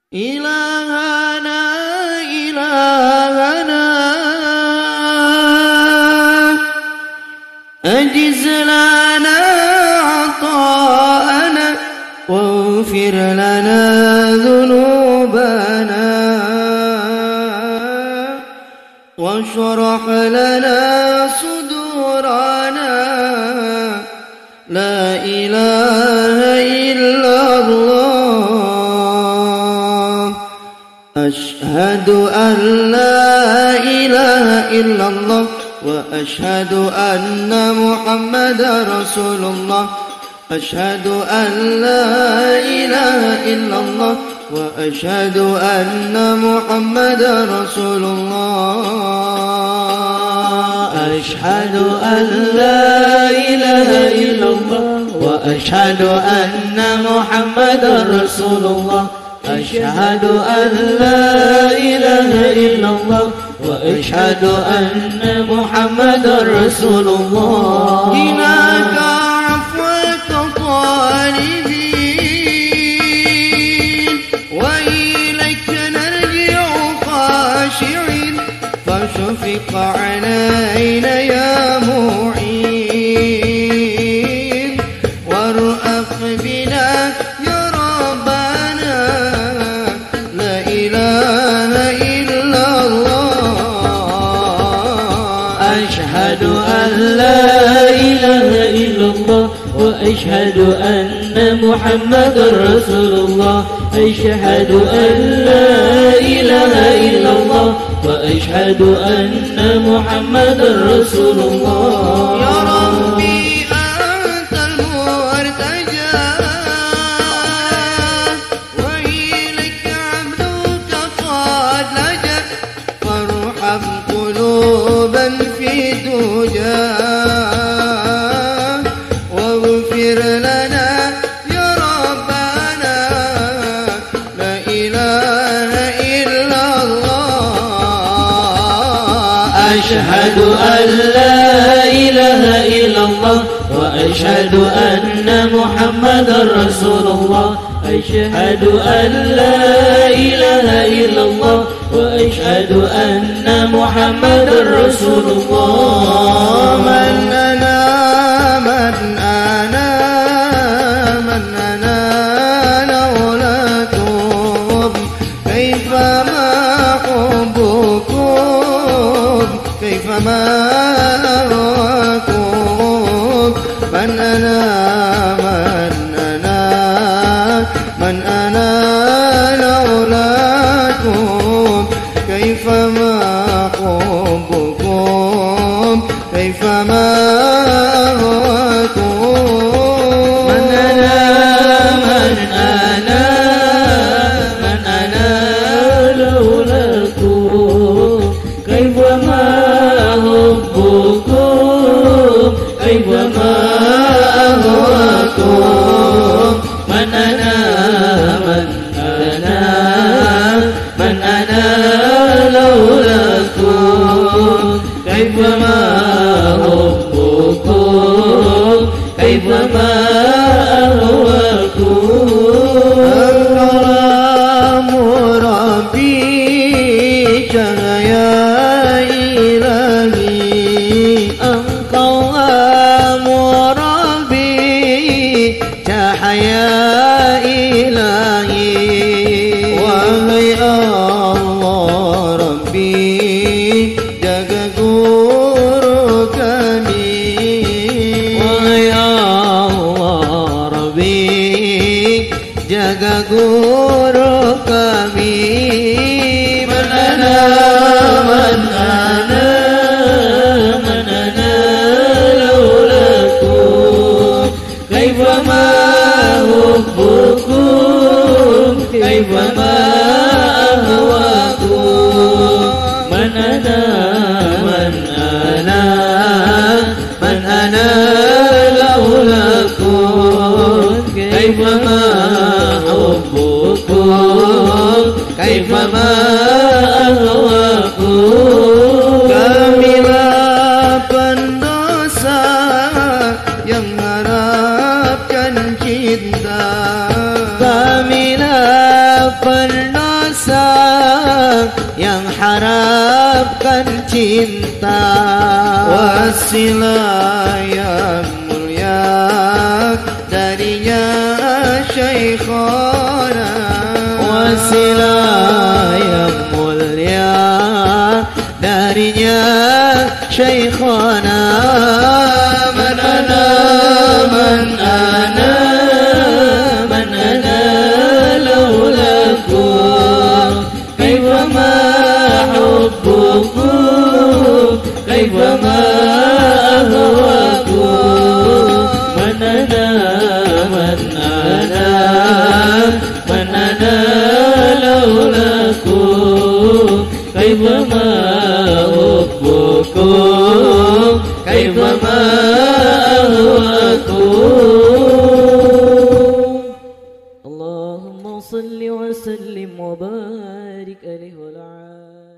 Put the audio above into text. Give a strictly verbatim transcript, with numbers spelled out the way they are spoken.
إلهنا إلهنا أجز لنا عطاءنا واغفر لنا ذنوبنا واشرح لنا صدورنا لا إله إلا الله أشهد أن لا إله إلا الله وأشهد أن محمدا رسول الله أشهد أن لا إله إلا الله وأشهد أن محمدا رسول الله أشهد أن لا إله إلا الله وأشهد أن محمدا رسول الله أشهد أن لا إله إلا الله وأشهد أن محمدا رسول الله إليك عفوك طالبين وإليك نرجع خاشعين فاشفق علينا يا معين وارأف بنا يا ربنا لا إله إلا الله أشهد أن لا إله إلا الله وأشهد أن محمدا رسول الله أشهد أن لا إله إلا الله وأشهد أن محمدا رسول الله يا ربي أنت المرتجى وإليك عبدك قد لجأ فارحم قلوبا في دجى واغفر لنا يا ربنا لا إله إلا الله أشهد أن لا إله إلا الله وأشهد أن محمدا رسول الله أشهد أن لا إله إلا الله وأشهد أن محمدا رسول الله من أنا من أنا من أنا لولاكم كيفما حبكم كيفما أراكم من أنا من أنا من أنا لولاكم كيفما حبكم كيفما أراكم من أنا من أنا من أنا لولاكم كيفما حبكم كيفما أهواكم من أنا من أنا من أنا لولاكم كيفما حبكم كيفما أهواكم أكرم ربي يا إلهي أكرم ربي يا إلهي وهي الله ربي jaga guru kami wahai Allah Rabbi jaga guru kami man ana man ana man ana laulakum kaifama hubbukum kaifama ahwakum man ana من أنا من أنا لولاكم كيفما حبكم كيفما أهواكم kamilah pendosa yang harapkan cinta kamilah pendosa yang harapkan cinta, wasilah yang mulia darinya Syekhona, wasilah yang mulia darinya Syekhona. Man ana man ana man ana laulakum kaifama hubbukum kaifama ahwakum. Man ana man ana man ana laulakum kaifama hubbukum kaifama ahwakum. Allahumma salli wa sallim wa barik alaihi wa ala